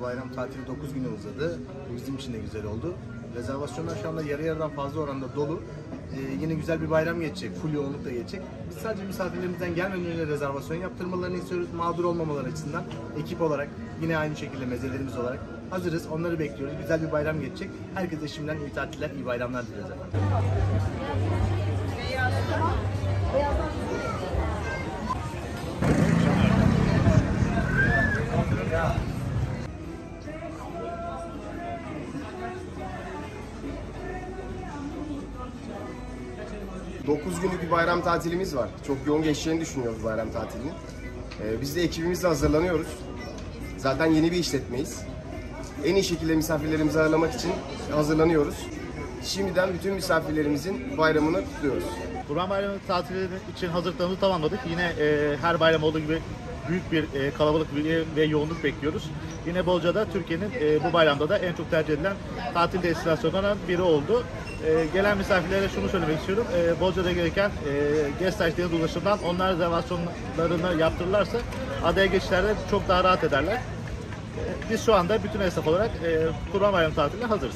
bayram tatili 9 güne uzadı. Bu bizim için de güzel oldu. Rezervasyonlar şu anda yarı yarıdan fazla oranda dolu. Yine güzel bir bayram geçecek, full yoğunlukla geçecek. Biz sadece misafirlerimizden gelmeden önce rezervasyon yaptırmalarını istiyoruz. Mağdur olmamaları açısından ekip olarak yine aynı şekilde mezelerimiz olarak hazırız. Onları bekliyoruz. Güzel bir bayram geçecek. Herkese şimdiden iyi tatiller, iyi bayramlar diliyoruz efendim. 9 günlük bir bayram tatilimiz var. Çok yoğun geçeceğini düşünüyoruz bayram tatilinin. Biz de ekibimizle hazırlanıyoruz. Zaten yeni bir işletmeyiz. En iyi şekilde misafirlerimizi ağırlamak için hazırlanıyoruz. Şimdiden bütün misafirlerimizin bayramını kutluyoruz. Kurban Bayramı tatili için hazırlıklarımızı tamamladık. Yine her bayram olduğu gibi büyük bir kalabalık ve yoğunluk bekliyoruz. Yine Boluca'da Türkiye'nin bu bayramda da en çok tercih edilen tatil destinasyonlarından biri oldu. Gelen misafirlere şunu söylemek istiyorum. Boluca'da gereken Gestaş Deniz Ulaşım'dan onlar rezervasyonlarını yaptırırlarsa adaya geçişlerde çok daha rahat ederler. Biz şu anda bütün esnaf olarak Kurban Bayramı tatiline hazırız.